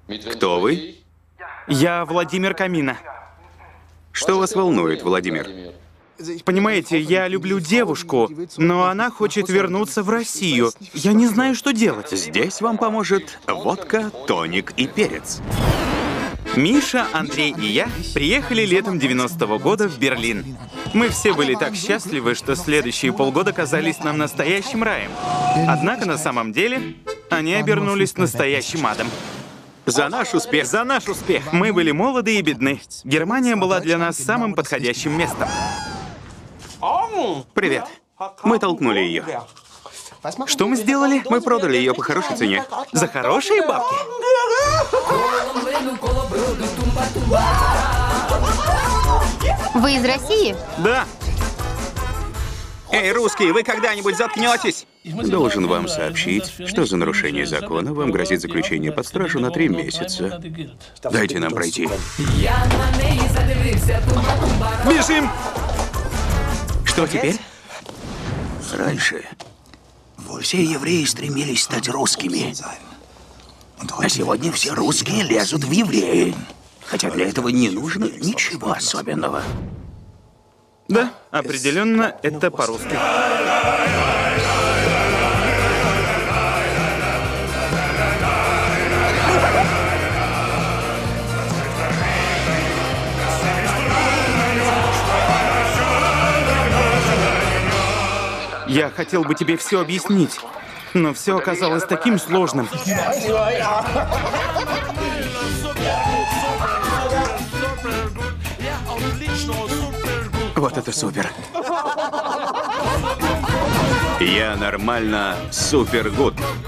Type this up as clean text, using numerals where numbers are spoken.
Кто вы? Я Владимир Камина. Что вас волнует, Владимир? Понимаете, я люблю девушку, но она хочет вернуться в Россию. Я не знаю, что делать. Здесь вам поможет водка, тоник и перец. Миша, Андрей и я приехали летом 90-го года в Берлин. Мы все были так счастливы, что следующие полгода казались нам настоящим раем. Однако на самом деле они обернулись настоящим адом. За наш успех! За наш успех! Мы были молоды и бедны. Германия была для нас самым подходящим местом. Привет. Мы толкнули ее. Что мы сделали? Мы продали ее по хорошей цене. За хорошие бабки? Вы из России? Да. Эй, русские, вы когда-нибудь заткнетесь? Должен вам сообщить, что за нарушение закона вам грозит заключение под стражу на 3 месяца. Дайте нам пройти. Бежим! Что теперь? Раньше все евреи стремились стать русскими. А сегодня все русские лезут в евреи. Хотя для этого не нужно ничего особенного. Да, определенно это по-русски. Я хотел бы тебе все объяснить, но все оказалось таким сложным. Вот это супер. Я нормально супер гуд.